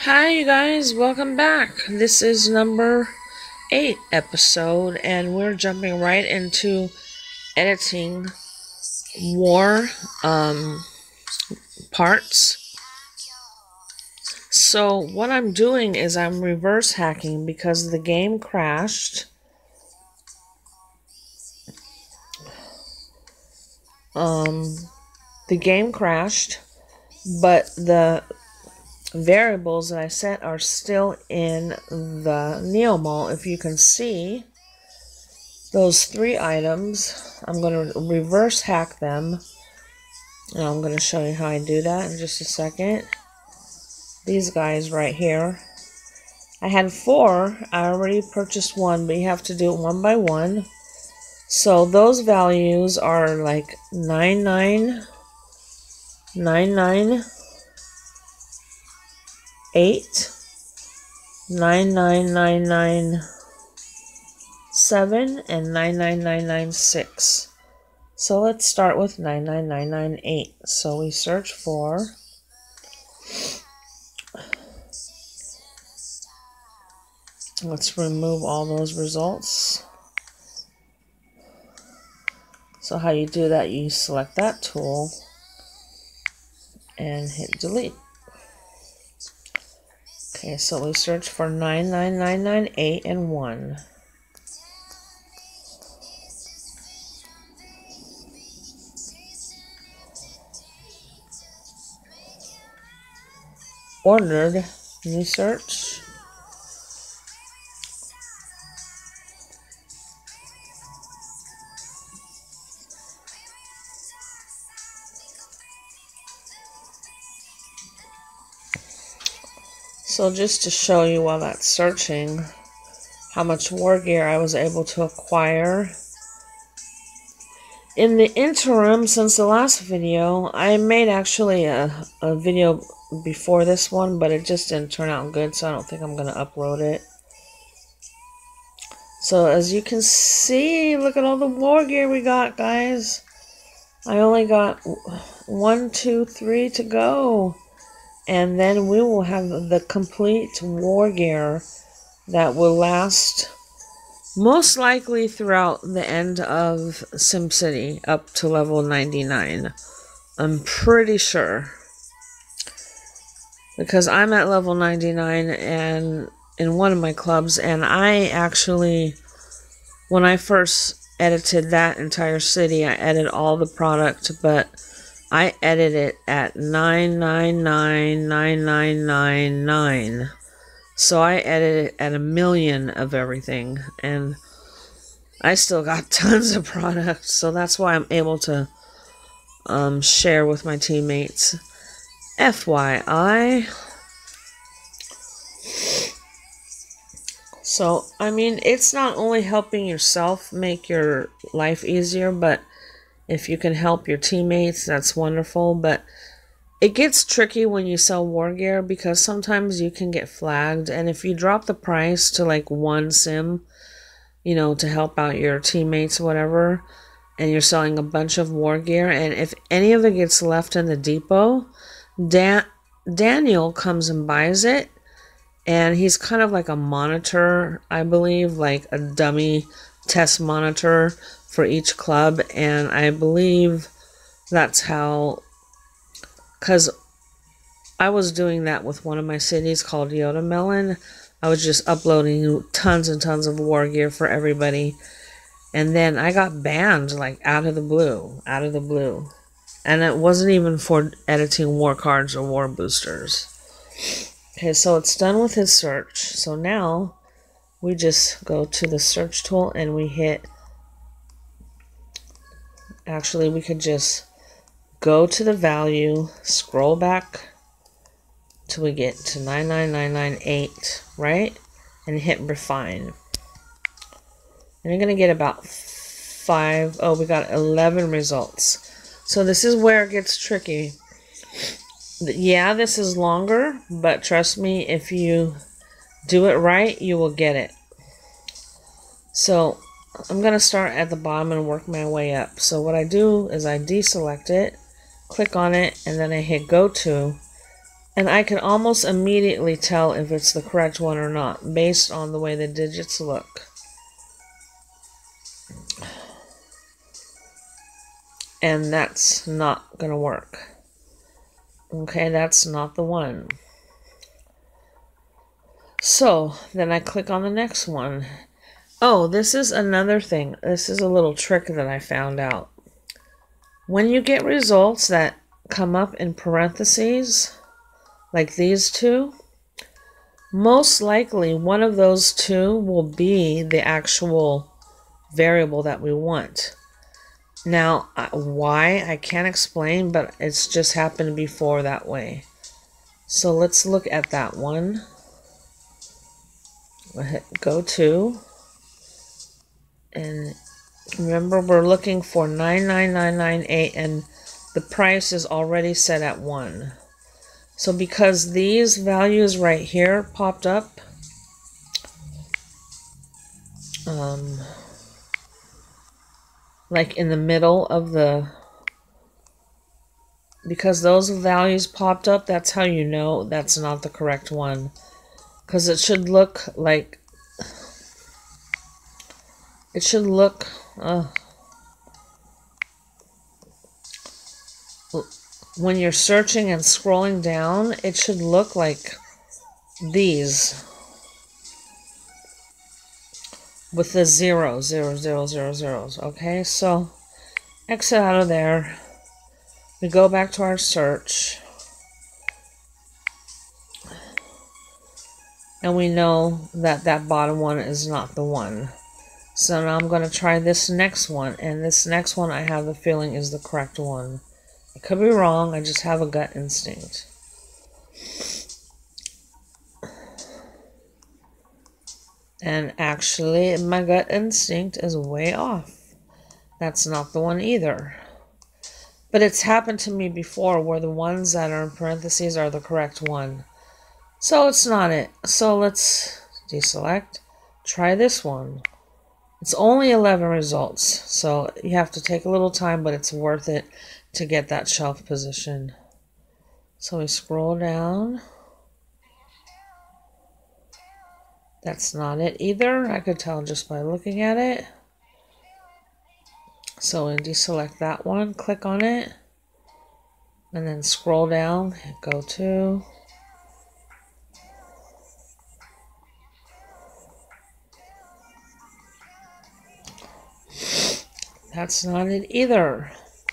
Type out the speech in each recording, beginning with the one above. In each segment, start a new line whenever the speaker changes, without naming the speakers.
Hi, you guys, welcome back. This is number 8 episode, and we're jumping right into editing war parts. So, what I'm doing is I'm reverse hacking because the game crashed. The game crashed, but the variables that I set are still in the NeoMall. If you can see those 3 items, I'm going to reverse hack them, and I'm going to show you how I do that in just a second. These guys right here, I had 4. I already purchased 1, but you have to do it one by one. So those values are like 99998, 99997, and 99996. So let's start with 99998. So we search for let's remove all those results. So how you do that, you select that tool and hit delete. Okay, so we search for 99998 and 1. Ordered, new search. So just to show you while that's searching how much war gear I was able to acquire. In the interim, since the last video, I made actually a video before this one, but it just didn't turn out good, so I don't think I'm going to upload it. So as you can see, look at all the war gear we got, guys. I only got 1, 2, 3 to go. And then we will have the complete war gear that will last most likely throughout the end of SimCity up to level 99. I'm pretty sure. Because I'm at level 99 and in one of my clubs, and I actually, when I first edited that entire city, I edited all the product, but I edited it at 9999999. So I edited it at 1,000,000 of everything, and I still got tons of products, so that's why I'm able to share with my teammates. FYI. So, I mean, it's not only helping yourself make your life easier, but if you can help your teammates, that's wonderful. But it gets tricky when you sell war gear because sometimes you can get flagged. And if you drop the price to like 1 sim, you know, to help out your teammates, whatever, and you're selling a bunch of war gear, and if any of it gets left in the depot, Daniel comes and buys it. And he's kind of like a monitor, I believe, like a dummy test monitor for each club. And I believe that's how, because I was doing that with one of my cities called Yoda Melon. I was just uploading tons and tons of war gear for everybody. And then I got banned, like, out of the blue. And it wasn't even for editing war cards or war boosters. Okay, so it's done with his search. So now we just go to the search tool and we hit, actually we could just go to the value, scroll back till we get to 99998, right? And hit refine. And you're going to get about 5, oh, we got 11 results. So this is where it gets tricky. Yeah, this is longer, but trust me, if you do it right, you will get it. So I'm going to start at the bottom and work my way up. So what I do is I deselect it, click on it, and then I hit go to, And I can almost immediately tell if it's the correct one or not based on the way the digits look. And that's not going to work. Okay, that's not the one. So then I click on the next one. Oh, this is another thing. This is a little trick that I found out. When you get results that come up in parentheses, like these two, most likely one of those two will be the actual variable that we want. Now, why, I can't explain, but it's just happened before that way. So let's look at that one. We'll hit go to. And remember, we're looking for 99998, and the price is already set at 1. So because these values right here popped up, like in the middle of the, because those values popped up, that's how you know that's not the correct one. Because it should look like, it should look, when you're searching and scrolling down, it should look like these. With the zeros, zeros. Okay, so exit out of there. We go back to our search. And we know that that bottom one is not the one. So now I'm going to try this next one. And this next one I have the feeling is the correct one. I could be wrong. I just have a gut instinct. And actually, my gut instinct is way off. That's not the one either. But it's happened to me before where the ones that are in parentheses are the correct one. So it's not it. So let's deselect. Try this one. It's only 11 results. So you have to take a little time, but it's worth it to get that shelf position. So we scroll down. That's not it either. I could tell just by looking at it. So we deselect that one, click on it, and then scroll down, hit go to. That's not it either.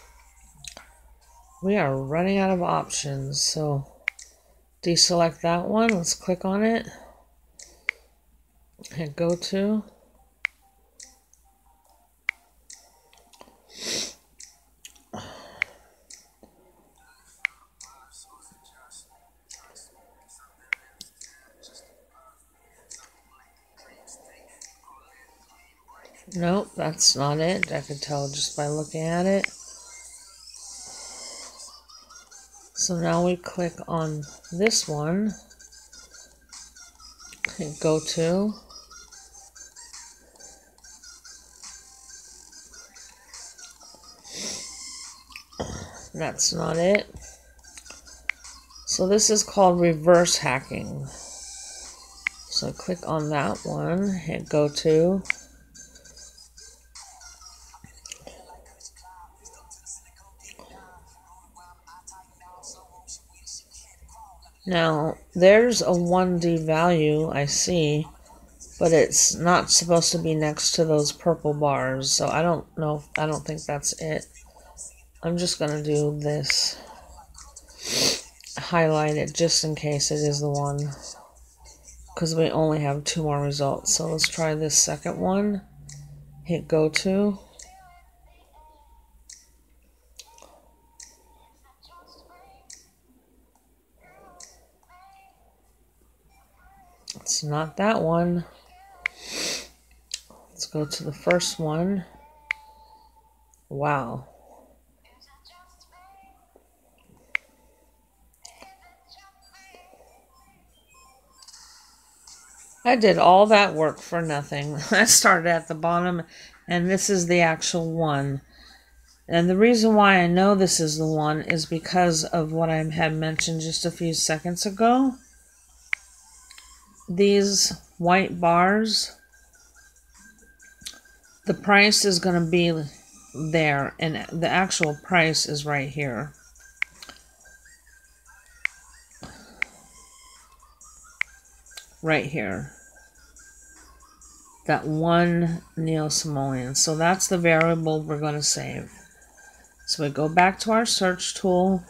We are running out of options, so deselect that one. Let's click on it. Hit go to. Nope, that's not it. I could tell just by looking at it. So now we click on this one. Hit go to. That's not it. So this is called reverse hacking. So click on that one, hit go to. Now, there's a 1D value I see, but it's not supposed to be next to those purple bars, so I don't know, I don't think that's it. I'm just going to do this, highlight it just in case it is the one, because we only have 2 more results. So let's try this second one, hit go to. It's not that one. Let's go to the first one. Wow. I did all that work for nothing. I started at the bottom, and this is the actual one. And the reason why I know this is the one is because of what I had mentioned just a few seconds ago. These white bars, the price is going to be there, and the actual price is right here. Right here. That one neo-simoleon. So that's the variable we're going to save. So we go back to our search tool.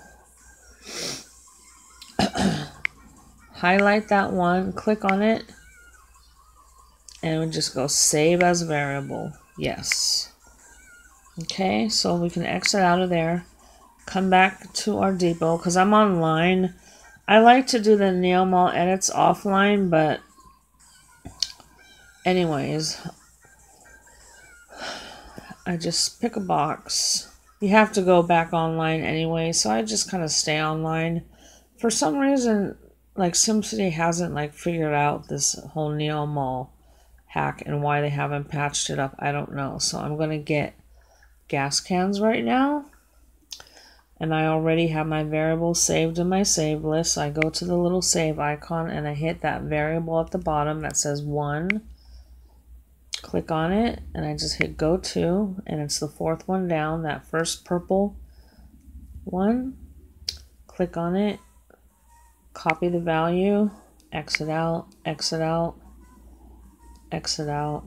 Highlight that one, click on it, and we just go save as variable. Yes. Okay, so we can exit out of there. Come back to our depot because I'm online. I like to do the NeoMall edits offline, but anyways, I just pick a box. You have to go back online anyway, so I just kind of stay online. For some reason, like SimCity hasn't like figured out this whole NeoMall hack and why they haven't patched it up. I don't know. So I'm gonna get gas cans right now. And I already have my variable saved in my save list. So I go to the little save icon and I hit that variable at the bottom that says 1. Click on it and I just hit go to, and it's the fourth one down, that first purple one. Click on it, copy the value, exit out, exit out, exit out.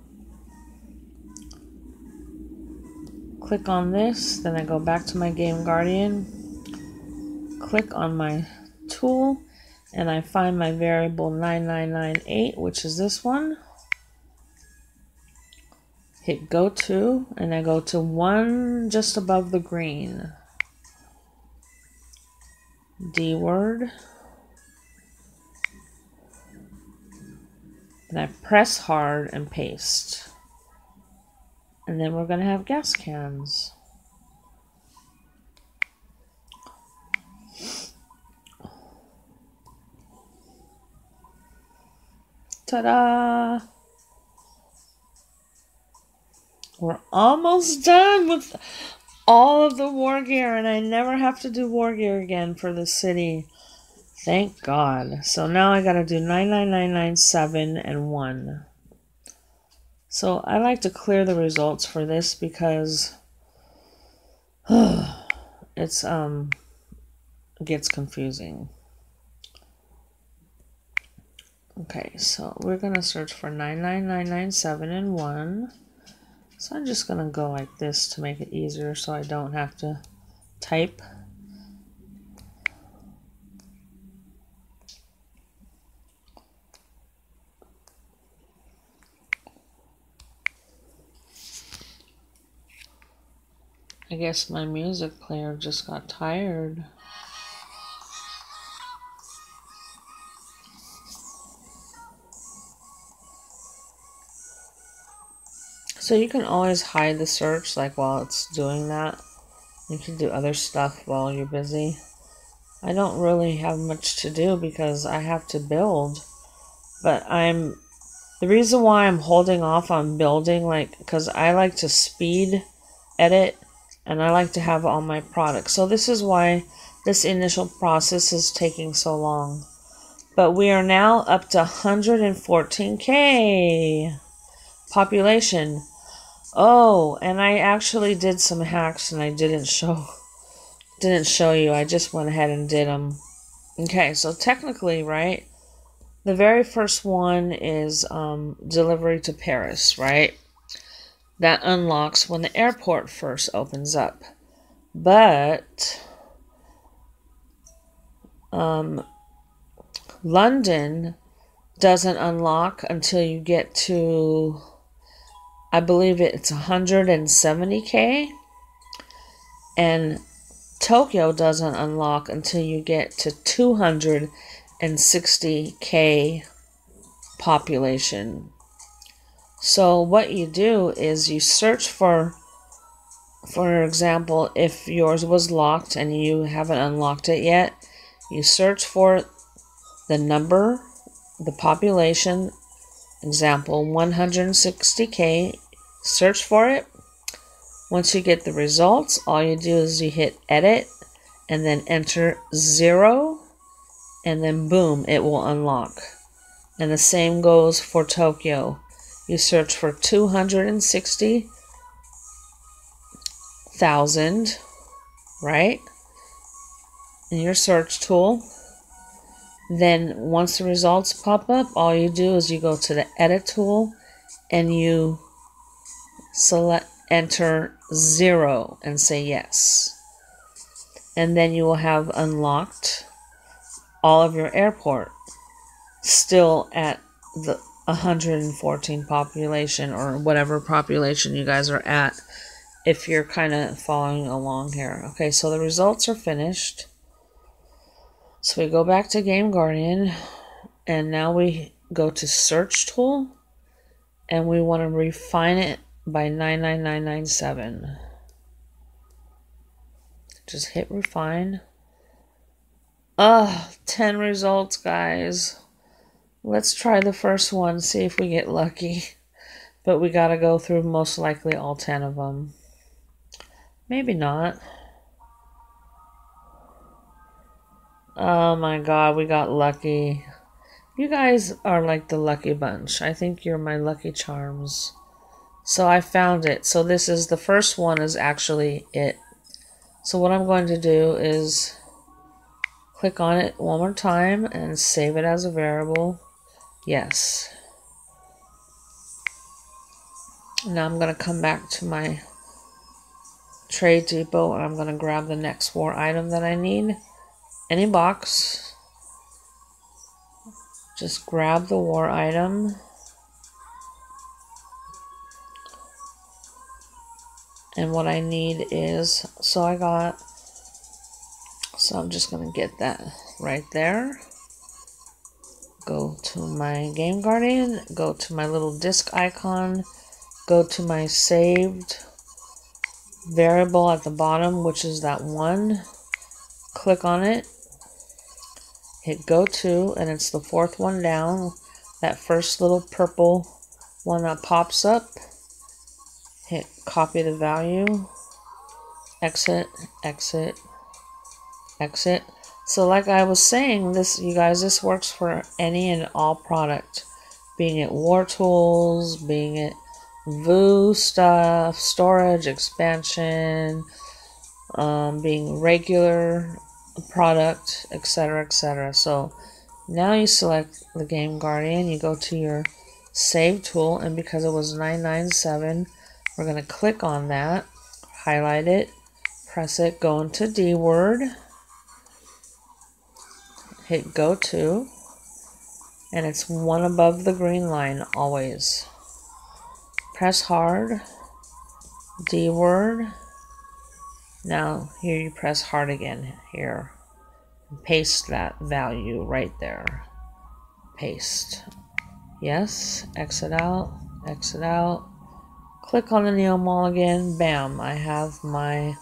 Click on this, then I go back to my Game Guardian, click on my tool, and I find my variable 9998, which is this one. Hit go to, and I go to one just above the green. D word. And I press hard and paste. And then we're going to have gas cans. Ta-da! We're almost done with all of the war gear, and I never have to do war gear again for the city. Thank God. So now I gotta do 99997 and 1. So I like to clear the results for this because it's gets confusing. Okay, so we're gonna search for 99997 and 1. So I'm just going to go like this to make it easier so I don't have to type. I guess my music player just got tired. So you can always hide the search, like while it's doing that. You can do other stuff while you're busy. I don't really have much to do because I have to build. But the reason why I'm holding off on building, like, because I like to speed edit and I like to have all my products. So this is why this initial process is taking so long. But we are now up to 114K population. Oh, and I actually did some hacks and I didn't show you. I just went ahead and did them. Okay, so technically, right, the very first one is delivery to Paris, right? That unlocks when the airport first opens up. But London doesn't unlock until you get to, I believe it's 170K, and Tokyo doesn't unlock until you get to 260K population. So what you do is you search for example, if yours was locked and you haven't unlocked it yet, you search for the number, the population, example 160K, search for it, Once you get the results, all you do is you hit edit and then enter 0, and then boom, it will unlock. And the same goes for Tokyo. You search for 260,000, right, in your search tool. Then once the results pop up, all you do is you go to the edit tool and you select enter 0 and say yes. And then you will have unlocked all of your airport, still at the 114 population, or whatever population you guys are at, if you're kind of following along here. Okay, so the results are finished. So we go back to Game Guardian, and now we go to search tool, and we want to refine it by 99997. Just hit refine. 10 results, guys. Let's try the first one, see if we get lucky. But we gotta go through most likely all 10 of them. Maybe not. Oh my god, we got lucky. You guys are like the lucky bunch. I think you're my lucky charms. So I found it. So this is the first one, is actually it. So what I'm going to do is click on it one more time and save it as a variable. Yes. Now I'm going to come back to my Trade Depot, and I'm going to grab the next war item that I need. Any box. Just grab the war item. And what I need is, so I'm just going to get that right there. Go to my Game Guardian, go to my little disk icon, go to my saved variable at the bottom, which is that one. Click on it, hit go to, and it's the fourth one down, that first little purple one that pops up. Hit copy the value, exit, exit, exit. So like I was saying, this, you guys, this works for any and all product, being it war tools, being it VOO stuff, storage, expansion, being regular product, etc., etc. So now you select the Game Guardian, you go to your save tool, and because it was 997, we're going to click on that, highlight it, press it, go into DWORD, hit go to, and it's one above the green line always. Press hard, DWORD. Now here you press hard again here. Paste that value right there. Paste. Yes, exit out, exit out. Click on the Neo Mall again. Bam, I have my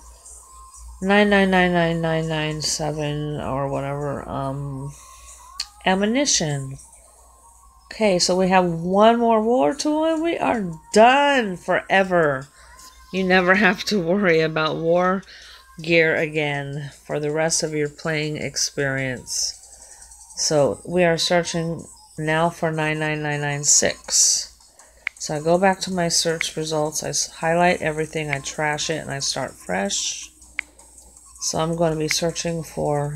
9999997 or whatever ammunition. Okay, so we have one more war tool and we are done forever. You never have to worry about war gear again for the rest of your playing experience. So we are searching now for 99996. So I go back to my search results, I highlight everything, I trash it, and I start fresh. So I'm going to be searching for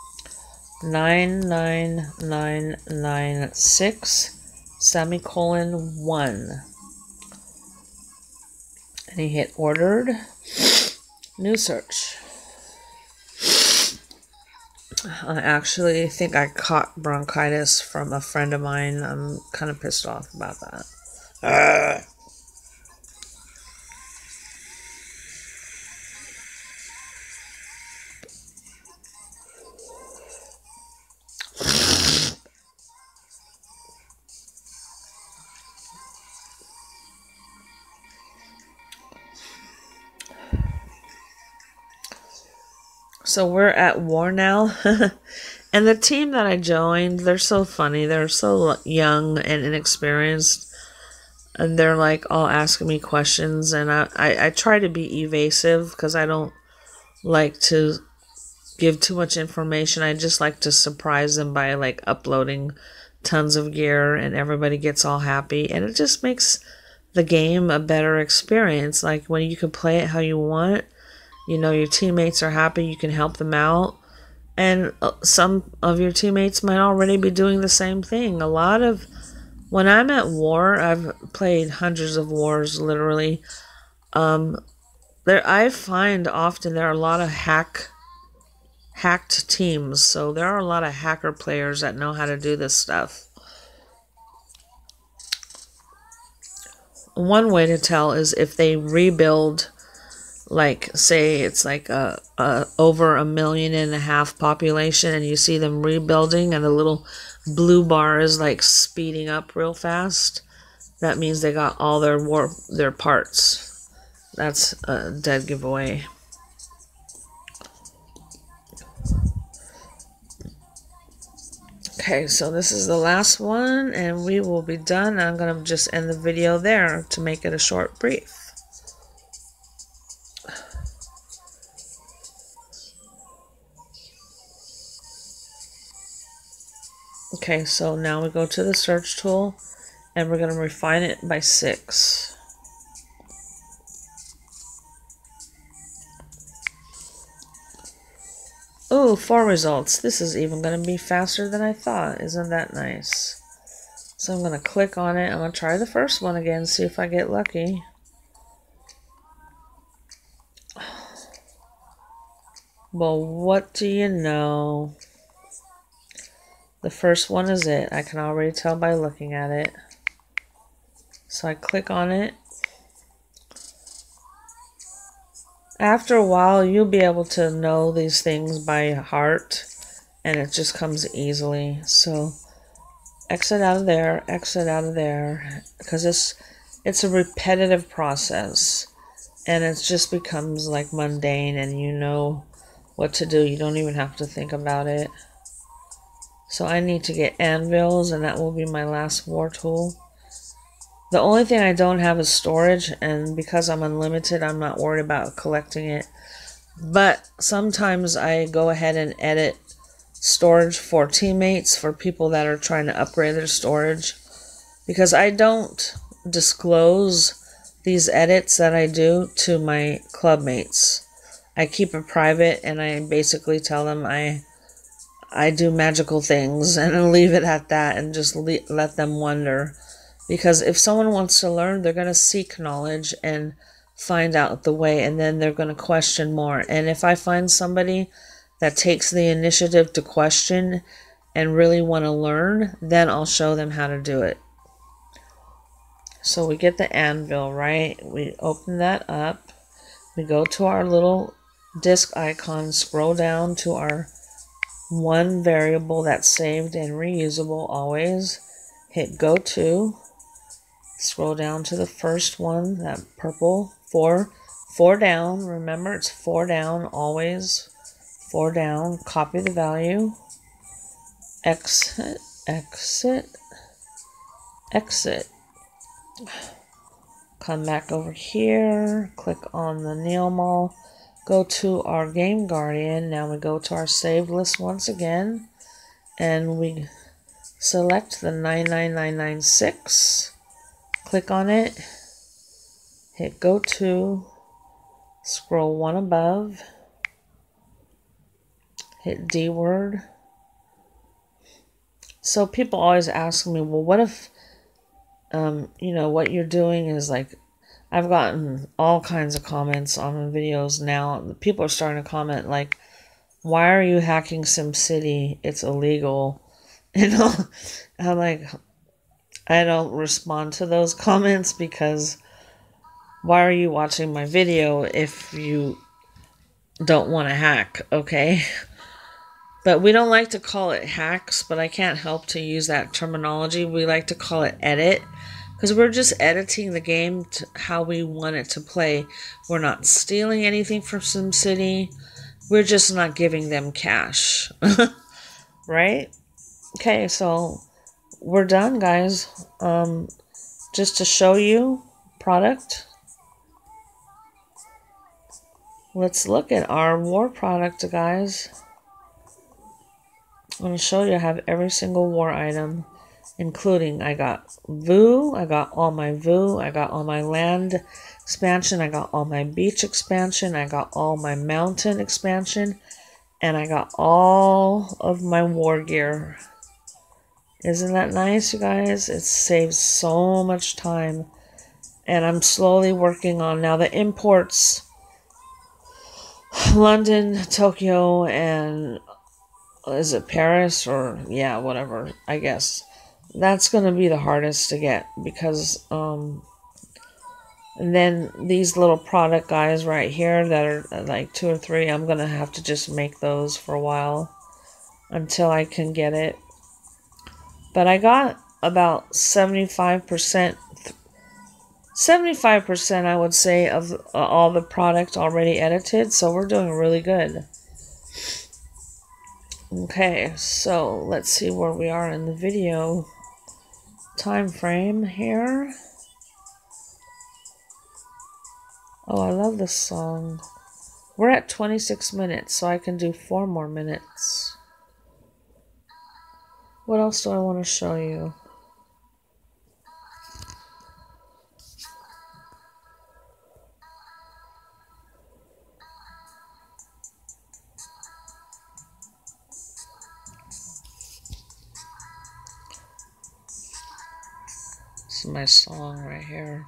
99996 semicolon 1. And you hit ordered, new search. I actually think I caught bronchitis from a friend of mine. I'm kind of pissed off about that. So we're at war now. And the team that I joined, they're so funny. They're so young and inexperienced. and they're like all asking me questions, and I try to be evasive because I don't like to give too much information. I just like to surprise them by like uploading tons of gear, and everybody gets all happy, and it just makes the game a better experience. Like when you can play it how you want, you know, your teammates are happy, you can help them out, and some of your teammates might already be doing the same thing. When I'm at war, I've played hundreds of wars, literally. I find often there are a lot of hacked teams, so there are a lot of hacker players that know how to do this stuff. One way to tell is if they rebuild, like say it's like a over 1.5 million population, and you see them rebuilding and the little blue bar is like speeding up real fast. That means they got all their parts. That's a dead giveaway. Okay, so this is the last one, and we will be done. I'm going to just end the video there to make it a short brief. Okay, so now we go to the search tool, and we're going to refine it by 6. Oh, 4 results. This is even going to be faster than I thought. Isn't that nice? So I'm going to click on it. I'm going to try the first one again, see if I get lucky. Well, what do you know? The first one is it. I can already tell by looking at it. So I click on it. After a while, you'll be able to know these things by heart, and it just comes easily. So exit out of there, because it's a repetitive process, and it just becomes like mundane, and you know what to do. You don't even have to think about it. So I need to get anvils, and that will be my last war tool. The only thing I don't have is storage, and because I'm unlimited, I'm not worried about collecting it. But sometimes I go ahead and edit storage for teammates, for people that are trying to upgrade their storage. Because I don't disclose these edits that I do to my club mates. I keep it private, and I basically tell them I do magical things, and I'll leave it at that, and just let them wonder. Because if someone wants to learn, they're going to seek knowledge and find out the way, and then they're going to question more. And if I find somebody that takes the initiative to question and really want to learn, then I'll show them how to do it. So we get the anvil, right? We open that up. We go to our little disk icon, scroll down to our one variable that's saved and reusable always. Hit go to. Scroll down to the first one, that purple, 4 down. Remember, it's 4 down always. 4 down. Copy the value. Exit. Come back over here. Click on the Neomall. Go to our Game Guardian. Now we go to our saved list once again. And we select the 99996. Click on it, hit go to, scroll one above, hit D word. So people always ask me, well, what if, you know, what you're doing is like, I've gotten all kinds of comments on the videos now. People are starting to comment like, why are you hacking SimCity? It's illegal. You know, I'm like, I don't respond to those comments because why are you watching my video if you don't want to hack, okay? But we don't like to call it hacks, but I can't help to use that terminology. We like to call it edit because we're just editing the game to how we want it to play. We're not stealing anything from SimCity. We're just not giving them cash, right? Okay, so we're done, guys. just to show you product. Let's look at our war product, guys. I'm going to show you I have every single war item, including I got VOO, I got all my VOO, I got all my land expansion, I got all my beach expansion, I got all my mountain expansion, and I got all of my war gear. Isn't that nice, you guys? It saves so much time. And I'm slowly working on now the imports. London, Tokyo, and is it Paris or yeah, whatever, I guess. That's going to be the hardest to get because and then these little product guys right here that are like 2 or 3, I'm going to have to just make those for a while until I can get it. But I got about 75%, I would say, of all the product already edited, so we're doing really good. Okay, so let's see where we are in the video time frame here. Oh, I love this song. We're at 26 minutes, so I can do 4 more minutes. What else do I want to show you? This is my song right here.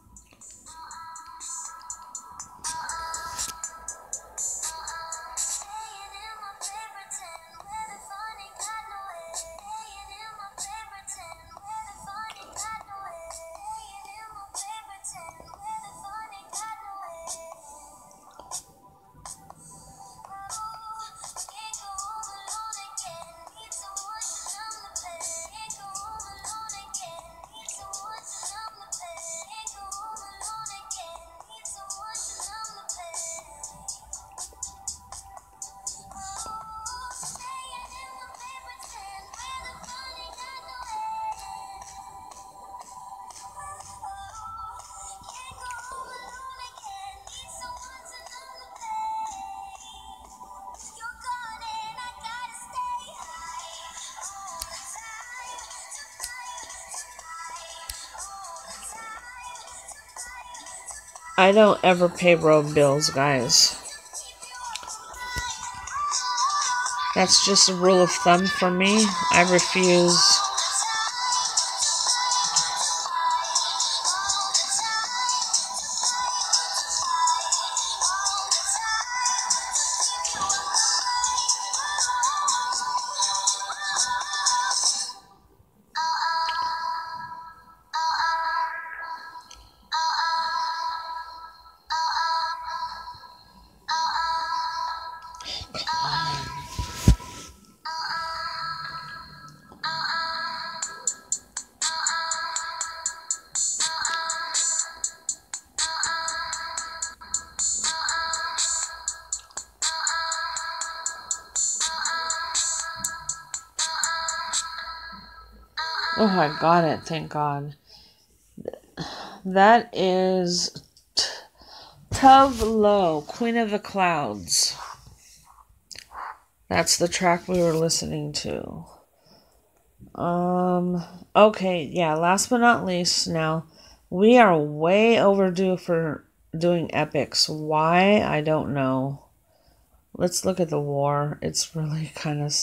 I don't ever pay road bills, guys. That's just a rule of thumb for me. I refuse. Oh, I got it. Thank God. That is Tove Lo, Queen of the Clouds. That's the track we were listening to. Okay, yeah, last but not least, now, we are way overdue for doing epics. Why? I don't know. Let's look at the war. It's really kind of...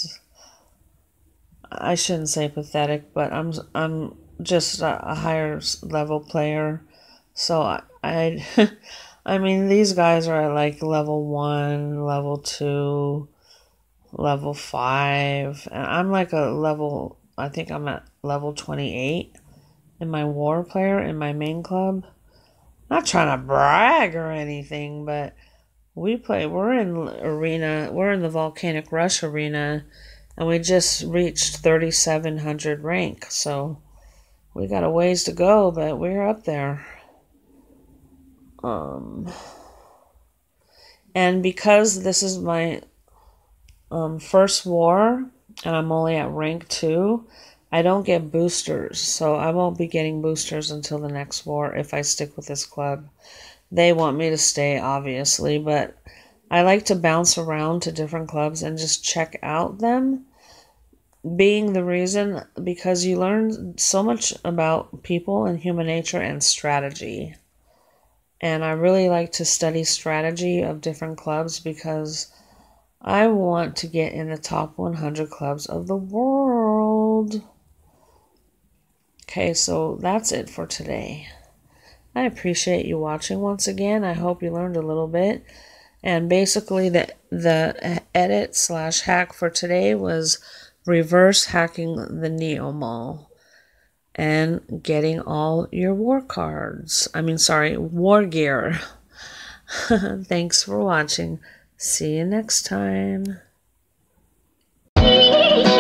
I shouldn't say pathetic, but I'm just a higher level player, so I I mean, these guys are like level 1, level 2, level 5, and I'm like I think I'm at level 28 in my war player in my main club. Not trying to brag or anything, but we're in the Volcanic Rush arena. And we just reached 3,700 rank, so we got a ways to go, but we're up there. And because this is my first war, and I'm only at rank 2, I don't get boosters, so I won't be getting boosters until the next war if I stick with this club. They want me to stay, obviously, but I like to bounce around to different clubs and just check out them. Being the reason because you learn so much about people and human nature and strategy. And I really like to study strategy of different clubs because I want to get in the top 100 clubs of the world. Okay, so that's it for today. I appreciate you watching once again. I hope you learned a little bit. And basically the edit / hack for today was reverse hacking the Neo Mall and getting all your war cards. War gear. Thanks for watching. See you next time.